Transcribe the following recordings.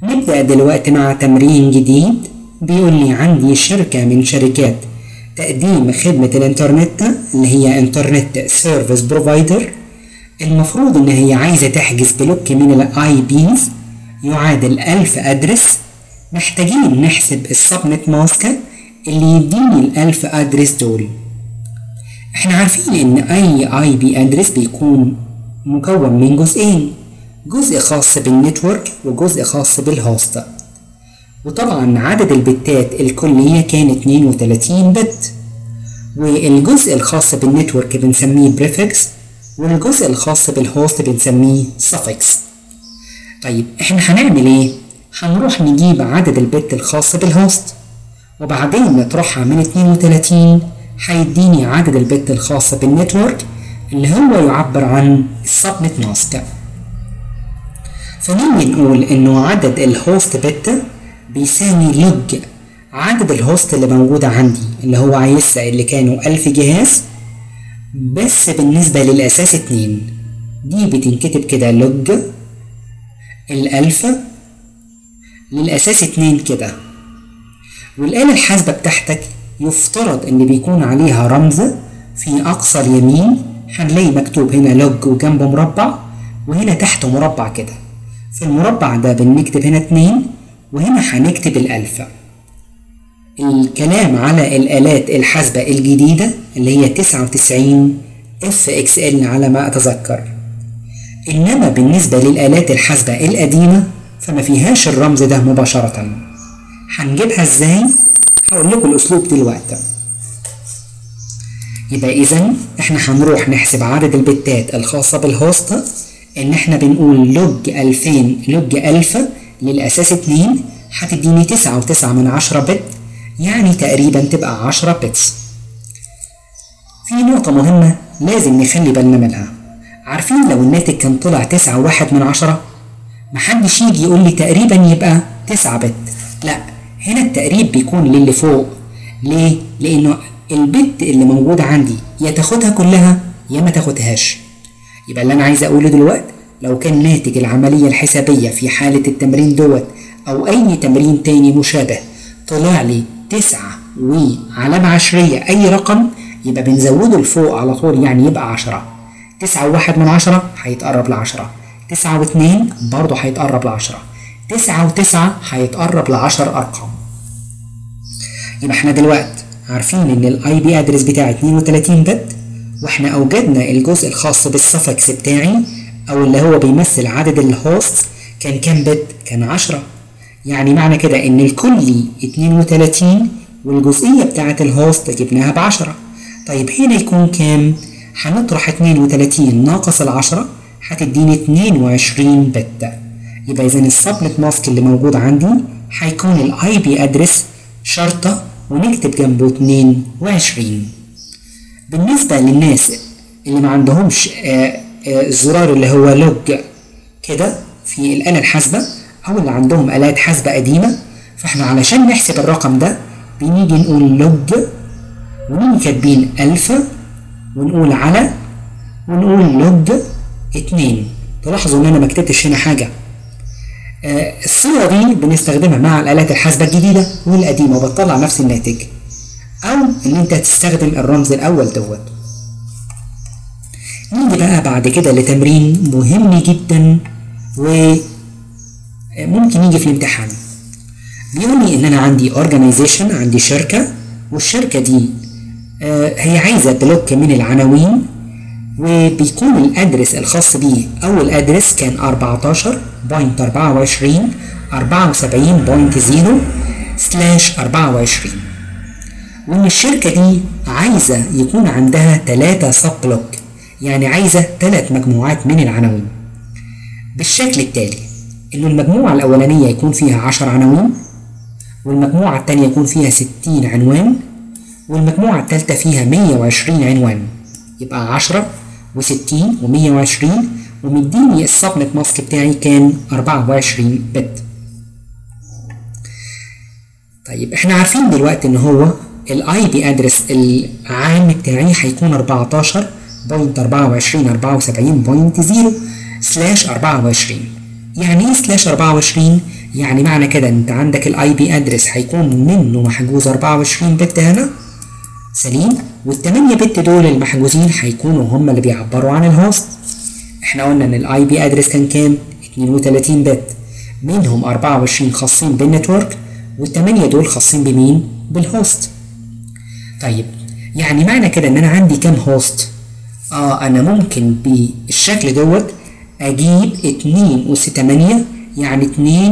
نبدأ دلوقتي مع تمرين جديد. بيقول لي عندي شركة من شركات تقديم خدمة الإنترنت اللي هي إنترنت سيرفيس بروفايدر. المفروض إن هي عايزة تحجز بلوك من الآي بيز يعادل 1000 أدرس. محتاجين نحسب السبنت ماسك اللي يديني ال1000 أدرس دول. احنا عارفين إن أي بي أدرس بيكون مكون من جزئين، جزء خاص بالنتورك وجزء خاص بالهوست. وطبعا عدد البتات الكلية كان 32 بت، والجزء الخاص بالنتورك بنسميه بريفكس، والجزء الخاص بالهوست بنسميه suffix. طيب احنا هنعمل ايه؟ هنروح نجيب عدد البت الخاص بالهوست وبعدين نطرحها من 32 هيديني عدد البت الخاص بالنتورك اللي هو يعبر عن السبنت ماسك. فنيجي نقول انه عدد الهوست بت بيساوي لوج عدد الهوست اللي موجودة عندي اللي هو عايزها اللي كانوا 1000 جهاز، بس بالنسبة للأساس 2 دي بتنكتب كده لوج ال1000 للأساس 2 كده. والآلة الحاسبة بتاعتك يفترض إن بيكون عليها رمز في أقصى اليمين، هنلاقي مكتوب هنا لوج وجنبه مربع وهنا تحته مربع كده. في المربع ده بنكتب هنا 2 وهنا هنكتب ال1000. الكلام على الآلات الحاسبة الجديدة اللي هي 99 FXL على ما أتذكر. إنما بالنسبة للآلات الحاسبة القديمة فما فيهاش الرمز ده مباشرة. هنجيبها إزاي؟ هقول لكم الأسلوب دلوقتي. يبقى إذا إحنا هنروح نحسب عدد البتات الخاصة بالهوست، إن إحنا بنقول لوج 2000 لوج 1000 للأساس 2 هتديني 9.9 بت، يعني تقريبا تبقى 10 بتس. في نقطة مهمة لازم نخلي بالنا منها. عارفين لو الناتج كان طلع 9.1 محدش يجي يقول لي تقريبا يبقى 9 بت، لا، هنا التقريب بيكون للي فوق. ليه؟ لأنه البت اللي موجودة عندي يا تاخدها كلها يا ما تاخدهاش. يبقى اللي أنا عايز أقوله دلوقتي لو كان ناتج العملية الحسابية في حالة التمرين دوت أو أي تمرين تاني مشابه طلع لي 9 وعلامة عشرية أي رقم، يبقى بنزوده لفوق على طول، يعني يبقى 10. 9.1 هيتقرب ل10، 9.2 برضه هيتقرب ل10، 9.9 هيتقرب ل10 أرقام. يبقى احنا دلوقتي عارفين إن الأي بي أدرس بتاعي 32 بت، واحنا أوجدنا الجزء الخاص بالسفكس بتاعي أو اللي هو بيمثل عدد الهوست كان كام بت؟ كان 10. يعني معنى كده إن الكلي 32 والجزئية بتاعة الهوست جبناها ب10. طيب هنا يكون كام؟ هنطرح 32 ناقص ال10 هتديني 22 بت. يبقى إذا السبنت ماسك اللي موجود عندي هيكون الاي بي ادرس شرطة ونكتب جنبه 22. بالنسبة للناس اللي ما عندهمش الزرار اللي هو لوج كده في الآلة الحاسبة أو اللي عندهم آلات حاسبة قديمة، فاحنا علشان نحسب الرقم ده بنيجي نقول لوج ونيجي كاتبين 1000 ونقول على ونقول لوج 2. تلاحظوا ان انا ما كتبتش هنا حاجة. الصيغة دي بنستخدمها مع الآلات الحاسبة الجديدة والقديمة وبتطلع نفس الناتج، أو إن أنت تستخدم الرمز الأول دوت. نيجي بقى بعد كده لتمرين مهم جدا وممكن يجي في الامتحان. بيقول لي إن أنا عندي organization، عندي شركة، والشركة دي هي عايزة بلوك من العناوين، وبيكون الأدرس الخاص بيه أول أدرس كان 14.24.74.0/24، وإن الشركة دي عايزة يكون عندها 3 سب بلوك، يعني عايزة 3 مجموعات من العناوين بالشكل التالي: إنه المجموعة الأولانية يكون فيها 10 عناوين، والمجموعة الثانية يكون فيها 60 عنوان، والمجموعة الثالثة فيها 120 عنوان. يبقى 10 و60 و120، ومديني السبنت ماسك بتاعي كان 24 بت. طيب احنا عارفين دلوقتي ان هو الاي بي ادرس العام بتاعي هيكون 14.24.74.0/24. يعني ايه /24؟ يعني معنى كده انت عندك الاي بي ادرس هيكون منه محجوز 24 بت هنا سليم، وال8 بت دول المحجوزين هيكونوا هم اللي بيعبروا عن الهوست. احنا قلنا ان الاي بي ادرس كان كام؟ 32 بت، منهم 24 خاصين بالنتورك وال8 دول خاصين بمين؟ بالهوست. طيب يعني معنى كده ان انا عندي كام هوست؟ انا ممكن بالشكل دوت اجيب 2 أس 8 يعني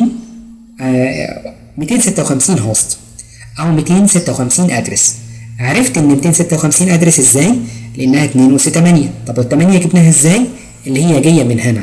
256 هوست او 256 ادرس. عرفت ان 256 ادرس ازاي؟ لانها 2 أس 8. طب ال8 جبناها ازاي؟ اللي هي جايه من هنا.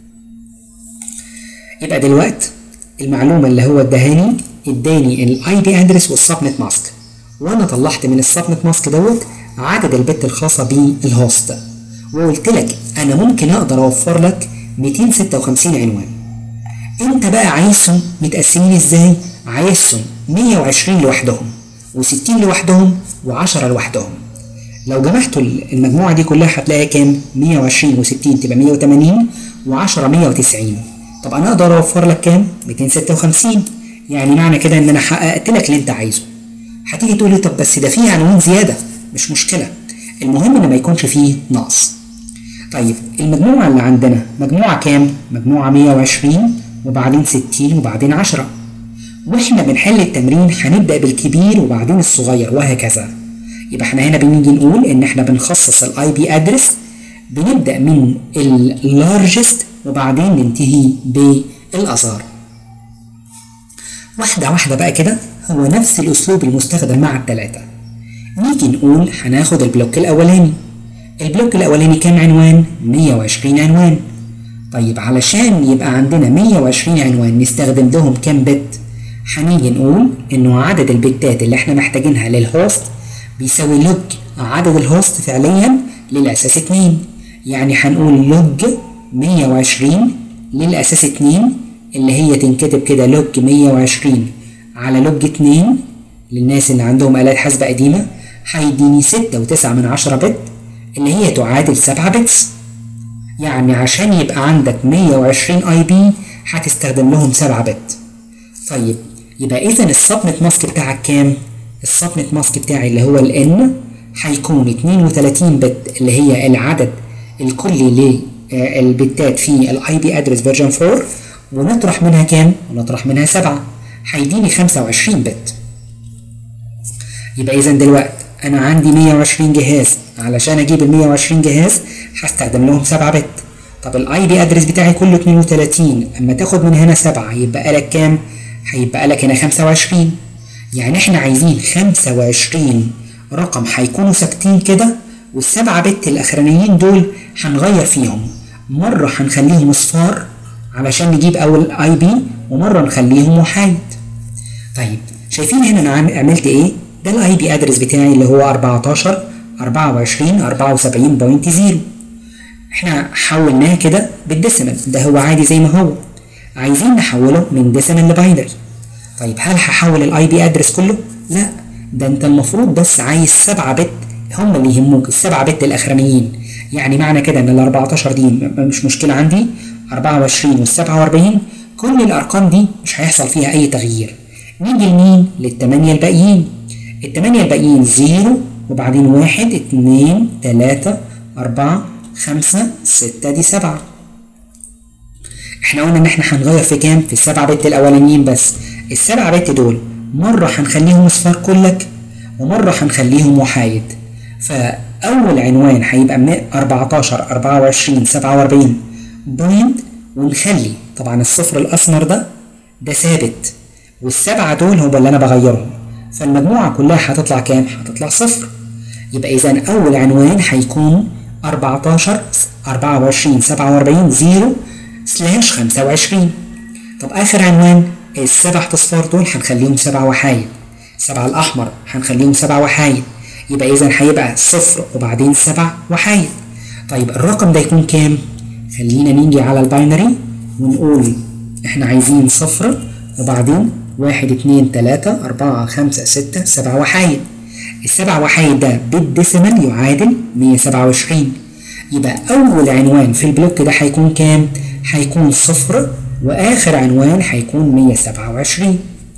يبقى دلوقتي المعلومه اللي هو اداني الاي بي ادرس والسبنت ماسك، وانا طلعت من السبنت ماسك دوت عدد البت الخاصه بالهوست، وقلت لك انا ممكن اقدر اوفر لك 256 عنوان. انت بقى عايزهم متقسمين ازاي؟ عايزهم 120 لوحدهم و60 لوحدهم و10 لوحدهم. لو جمعتوا المجموعه دي كلها هتلاقي كام؟ 120 و60 تبقى 180 و10 190. طب انا اقدر اوفر لك كام؟ 256. يعني معنى كده ان انا حققت لك اللي انت عايزه. هتيجي تقول لي طب بس ده فيه عنوان زياده. مش مشكله، المهم ان ما يكونش فيه نقص. طيب المجموعه اللي عندنا مجموعه كام؟ مجموعه 120 وبعدين 60 وبعدين 10. واحنا بنحل التمرين هنبدا بالكبير وبعدين الصغير وهكذا. يبقى احنا هنا بنيجي نقول ان احنا بنخصص الاي بي ادرس، بنبدا من اللارجست وبعدين ننتهي بالاصغر. واحده واحده بقى كده، هو نفس الاسلوب المستخدم مع الثلاثه. نيجي نقول هناخد البلوك الاولاني. البلوك الاولاني كام عنوان؟ 120 عنوان. طيب علشان يبقى عندنا 120 عنوان نستخدم لهم كام بت؟ هنيجي نقول انه عدد البتات اللي احنا محتاجينها للهوست بيساوي لوج عدد الهوست فعليا للاساس 2. يعني هنقول لوج 120 للاساس 2 اللي هي تنكتب كده لوج 120 على لوج 2 للناس اللي عندهم آلات حاسبة قديمة، هيديني 6.9 بت اللي هي تعادل 7 بتس. يعني عشان يبقى عندك 120 اي بي هتستخدم لهم 7 بت. طيب يبقى اذا السبنت ماسك بتاعك كام؟ السبنت ماسك بتاعي اللي هو الان هيكون 32 بت اللي هي العدد الكلي للبتات في الاي بي ادرس فيرجن 4، ونطرح منها كام؟ ونطرح منها 7 هيديني 25 بت. يبقى اذا دلوقتي انا عندي 120 جهاز، علشان اجيب ال 120 جهاز هستخدم لهم 7 بت. طب الاي بي ادرس بتاعي كله 32، اما تاخد من هنا 7 يبقى لك كام؟ هيبقى لك هنا 25. يعني احنا عايزين 25 رقم هيكونوا ثابتين كده، وال7 بت الاخرانيين دول هنغير فيهم، مره هنخليهم اصفار علشان نجيب اول اي بي، ومره نخليهم وحايد. طيب شايفين هنا انا عملت ايه؟ ده الاي بي ادرس بتاعي اللي هو 14 24 74.0. احنا حولناه كده بالديسيمال، ده هو عادي زي ما هو. عايزين نحوله من ديسيمال لباينري. طيب هل هحول الاي بي ادرس كله؟ لا، ده انت المفروض بس عايز 7 بت هم اللي يهموك، ال7 بت الاخرانيين. يعني معنى كده ان ال 14 دي مش مشكله عندي، 24 وال 47 كل الارقام دي مش هيحصل فيها اي تغيير. نيجي لمين؟ لل8 الباقيين. ال8 الباقيين 0 وبعدين 1 2 3 4 5 6 دي 7. احنا قلنا ان احنا هنغير في كام؟ في ال7 بت الاولانيين بس. ال7 بت دول مره هنخليهم اصفار كلك ومره هنخليهم وحايد. فاول عنوان هيبقى 14 24 47 بوينت، ونخلي طبعا الصفر الاسمر ده ثابت، والسبعه دول هم اللي انا بغيرهم. فالمجموعه كلها هتطلع كام؟ هتطلع صفر. يبقى اذا اول عنوان هيكون 14 24 47 0/25. طب اخر عنوان السبع اصفار دول هنخليهم 7 وحايد، 7 الاحمر هنخليهم 7 وحايد. يبقى اذا هيبقى صفر وبعدين 7 وحايد. طيب الرقم ده يكون كام؟ خلينا نيجي على الباينري ونقول احنا عايزين صفر وبعدين 1 2 3 4 5 6 7 وحايد. ال7 وحايد ده بالديسيمال يعادل 127. يبقى أول عنوان في البلوك ده هيكون كام؟ هيكون صفر واخر عنوان هيكون 127.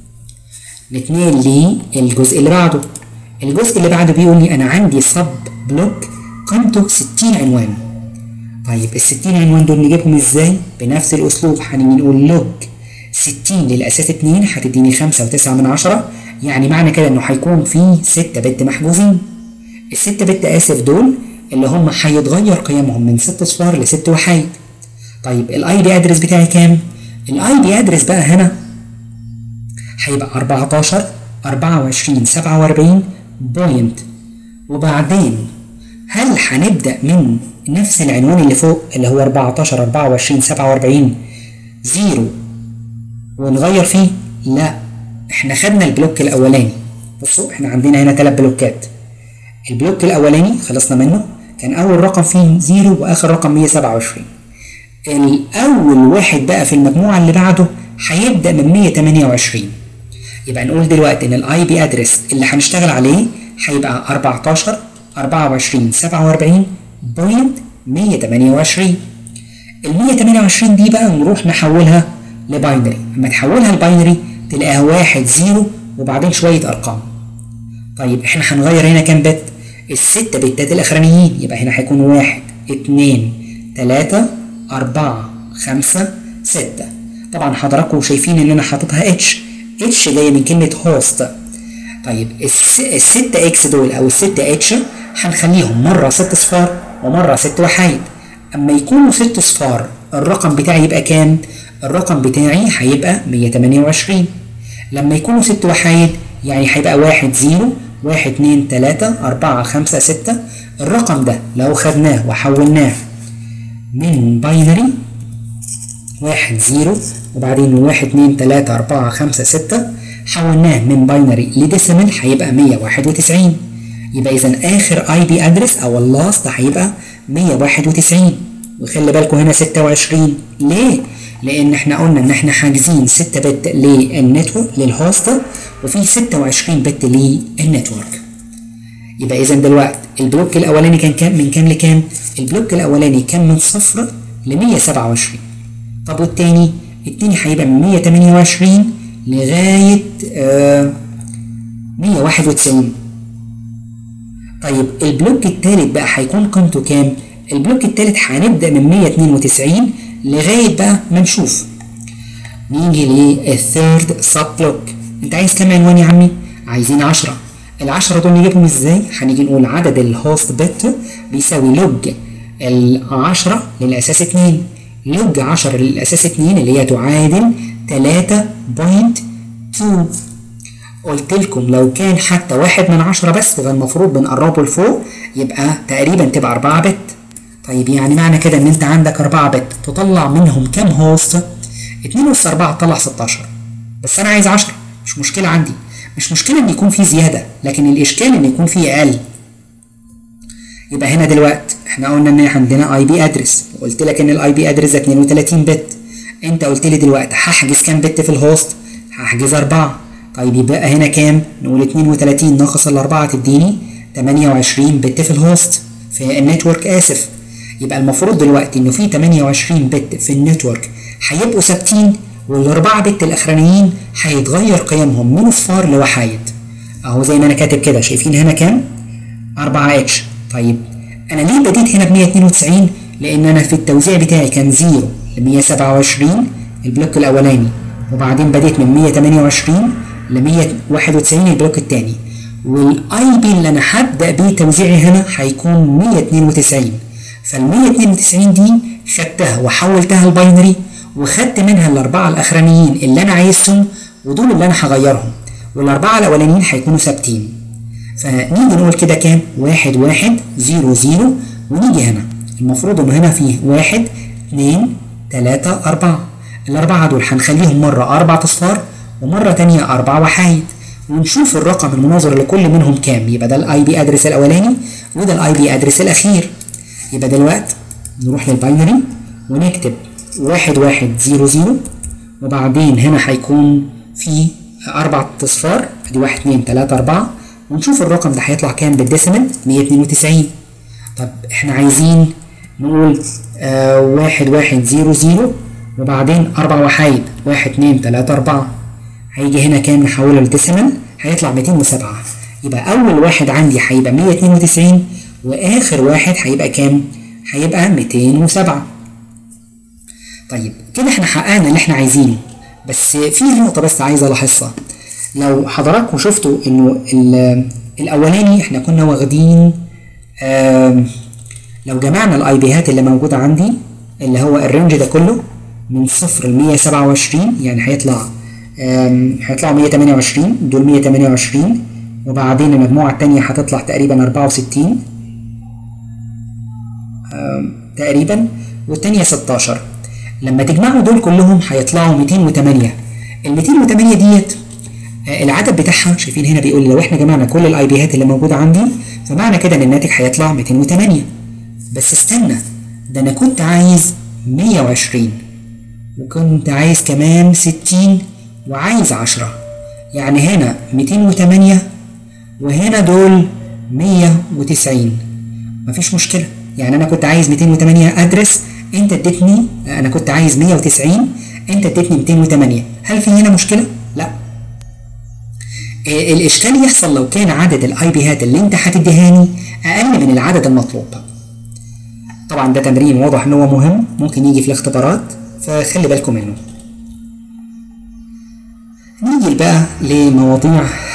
نتنقل للجزء اللي بعده. الجزء اللي بعده بيقول لي انا عندي سب بلوك قيمته 60 عنوان. طيب ال 60 عنوان دول نجيبهم ازاي؟ بنفس الاسلوب، هنيجي نقول لوج 60 للاساس 2 هتديني 5.9، يعني معنى كده انه هيكون في 6 بت محجوزين. ال 6 بت دول اللي هم هيتغير قيمهم من 6 صفار ل 6 وحيد. طيب الاي بي ادرس بتاعي كام؟ الاي بي ادرس بقى هنا هيبقى 14 24 47 بوينت. وبعدين هل هنبدأ من نفس العنوان اللي فوق اللي هو 14 24 47 0 ونغير فيه؟ لا، احنا خدنا البلوك الاولاني. بصوا احنا عندنا هنا 3 بلوكات. البلوك الاولاني خلصنا منه، كان اول رقم فيه 0 واخر رقم 127. الاول واحد بقى في المجموعه اللي بعده هيبدا من 128. يبقى نقول دلوقتي ان الاي بي ادرس اللي هنشتغل عليه هيبقى 14 24 47 بوينت 128. ال 128 دي بقى نروح نحولها لباينري. لما تحولها لباينري تلاقيها 1 0 وبعدين شويه ارقام. طيب احنا هنغير هنا كام بت؟ ال6 بتات الاخرانيين. يبقى هنا هيكون 1 2 3 4 5 6. طبعا حضراتكم شايفين ان انا حاططها اتش جايه من كلمه هوست. طيب ال6 اكس دول او ال6 اتش هنخليهم مره 6 صفار ومره 6 وحيد. اما يكونوا 6 صفار الرقم بتاعي يبقى كام؟ الرقم بتاعي هيبقى 128. لما يكونوا 6 وحيد يعني هيبقى 1 0 1 2 3 4 5 6. الرقم ده لو خدناه وحولناه من باينري 1 0 وبعدين 1 2 3 4 5 6 حولناه من باينري لديسيمال هيبقى 191. يبقى اذا اخر اي بي ادرس او اللاست هيبقى 191. وخلي بالكم هنا 26. ليه؟ لان احنا قلنا ان احنا حاجزين 6 بت للنتورك للهوست وفي 26 بت للنتورك. يبقى اذا دلوقتي البلوك الاولاني كان كام من كام لكام؟ البلوك الاولاني كان من 0 ل 127. طب والتاني؟ التاني هيبقى من 128 لغايه 191. طيب البلوك التالت بقى هيكون قيمته كام؟ البلوك التالت هنبدا من 192 لغايه بقى ما نشوف. نيجي للثيرد سب بلوك. انت عايز كام عنوان يا عمي؟ عايزين 10. ال10 دول نجيبهم ازاي؟ هنيجي نقول عدد الهوست بت بيساوي لوج ال10 للاساس 2. لوج 10 للاساس 2 اللي هي تعادل 3.2. قلت لكم لو كان حتى 1 من 10 بس يبقى المفروض بنقربه لفوق يبقى تقريبا تبقى 4 بت. طيب يعني معنى كده ان انت عندك 4 بت تطلع منهم كام هوست؟ 2 أس 4 تطلع 16. بس انا عايز 10. مش مشكله عندي، مش مشكله ان يكون في زياده، لكن الاشكال ان يكون في اقل. يبقى هنا دلوقتي احنا قلنا ان عندنا اي بي ادرس وقلت لك ان الاي بي ادرس ده 32 بت. انت قلت لي دلوقتي هحجز كام بت في الهوست؟ هحجز 4. طيب يبقى هنا كام؟ نقول 32 ناقص ال4 تديني 28 بت في الهوست في النتورك اسف. يبقى المفروض دلوقتي انه في 28 بت في النتورك هيبقوا ثابتين، وال4 بت الاخرانيين هيتغير قيمهم من صفار لوحايد. اهو زي ما انا كاتب كده، شايفين هنا كام؟ 4 اتش. طيب انا ليه بديت هنا ب 192؟ لان انا في التوزيع بتاعي كان 0 ل 127 البلوك الاولاني، وبعدين بديت من 128 ل 191 البلوك الثاني، والاي بي اللي انا هبدا بيه توزيعي هنا هيكون 192. فال 192 دي خدتها وحولتها لباينري وخدت منها الاربعه الاخرانيين اللي انا عايزهم ودول اللي انا هغيرهم، والاربعه الاولانيين هيكونوا ثابتين. فنيجي نقول كده كام؟ 1 1 0 0 ونيجي هنا المفروض انه هنا فيه 1 2 3 4. الاربعه دول هنخليهم مره 4 اصفار ومره تانيه 4 وحايد، ونشوف الرقم المناظر لكل منهم كام. يبقى ده الاي بي ادرس الاولاني وده الاي بي ادرس الاخير. يبقى دلوقتي نروح للباينري ونكتب 1 1 0 0 وبعدين هنا هيكون في 4 اصفار، ادي 1 2 3 4، ونشوف الرقم ده هيطلع كام بالديسيمال 192. طب احنا عايزين نقول 1 1 0 0 وبعدين 4 وحايد 1 2 3 4. هيجي هنا كام نحوله لديسيمال هيطلع 207. يبقى أول واحد عندي هيبقى 192 وآخر واحد هيبقى كام؟ هيبقى 207. طيب كده احنا حققنا اللي احنا عايزينه، بس في نقطة بس عايز ألاحظها. لو حضراتكم شفتوا إنه الأولاني احنا كنا واخدين لو جمعنا الأي بيهات اللي موجودة عندي اللي هو الرينج ده كله من 0 ل 127 يعني هيطلعوا 128 دول 128 وبعدين المجموعة التانية هتطلع تقريبا 64 تقريبا والتانية 16. لما تجمعوا دول كلهم هيطلعوا 208. ال 208 ديت العدد بتاعها شايفين هنا بيقول لو احنا جمعنا كل الاي بيهات اللي موجودة عندي فمعنى كده ان الناتج هيطلع 208. بس استنى، ده انا كنت عايز 120 وكنت عايز كمان 60 وعايز 10، يعني هنا 208 وهنا دول 190. مفيش مشكلة، يعني أنا كنت عايز 208 أدرس، أنت اديتني أنا كنت عايز 190 أنت اديتني 208. هل في هنا مشكلة؟ لا. الإشكال يحصل لو كان عدد الأي بيهات اللي أنت هتديهاني أقل من العدد المطلوب. طبعا ده تمرين واضح إن هو مهم ممكن يجي في الاختبارات فخلي بالكم منه. نيجي بقى لمواضيع